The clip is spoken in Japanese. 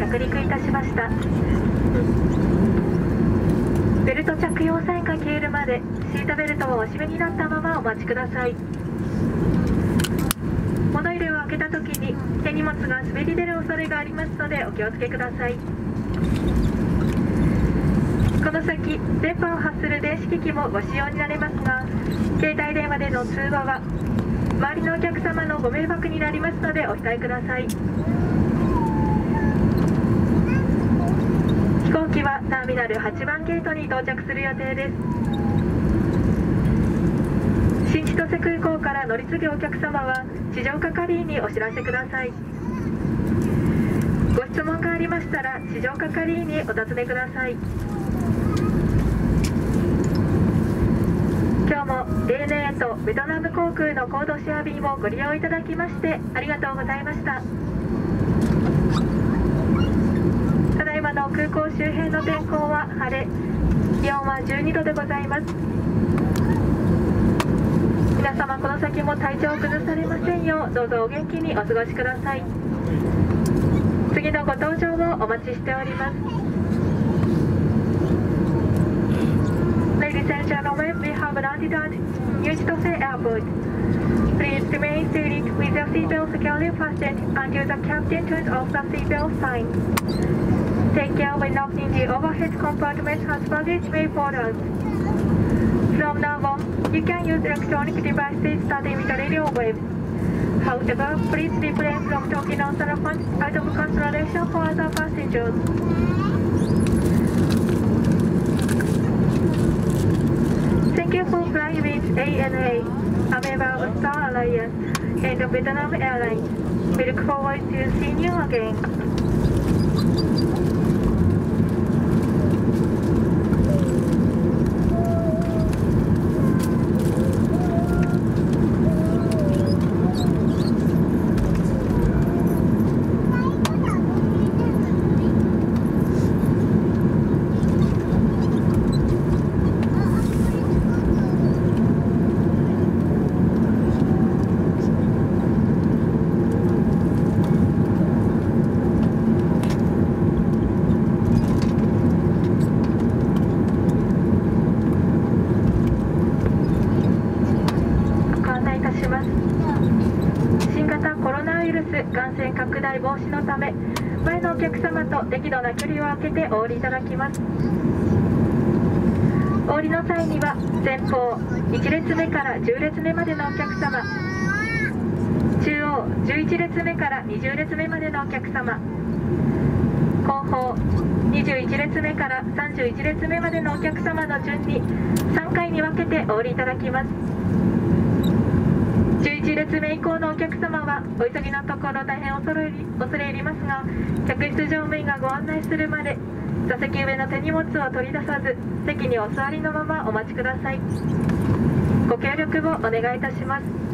着陸いたしました。ベルト着用サインが消えるまでシートベルトをお締めになったままお待ちください。物入れを開けた時に手荷物が滑り出る恐れがありますのでお気をつけください。この先電波を発する電子機器もご使用になれますが、携帯電話での通話は周りのお客様のご迷惑になりますのでお控えください。飛行機はターミナル8番ゲートに到着する予定です。新千歳空港から乗り継ぐお客様は地上係員にお知らせください。ご質問がありましたら地上係員にお尋ねください。今日も ANA とベトナム航空の高度シェア便をご利用いただきましてありがとうございました。ただいまの空港周辺の天候は晴れ、気温は12度でございます。皆様この先も体調を崩されませんようどうぞお元気にお過ごしください。次のご搭乗をお待ちしております。Ladies and gentlemen, we have landed at New Chitose Airport. Please remain seated with your seatbelt securely fastened until the captain turns off the seatbelt sign. Take care when opening the overhead compartment as baggage may fall out. From now on, you can use electronic devices that emit radio waves. However, please refrain from talking on cell phones out of consideration for other passengers. Thank you for flying with ANA, a member of Star Alliance, and Vietnam Airlines. We look forward to seeing you again.感染拡大防止のため前のお客様と適度な距離を空けてお降りいただきます。お降りの際には前方1列目から10列目までのお客様、中央11列目から20列目までのお客様、後方21列目から31列目までのお客様の順に3回に分けてお降りいただきます。11列目以降のお客様はお急ぎのところ大変恐れ入りますが、客室乗務員がご案内するまで座席上の手荷物を取り出さず席にお座りのままお待ちください。ご協力をお願いいたします。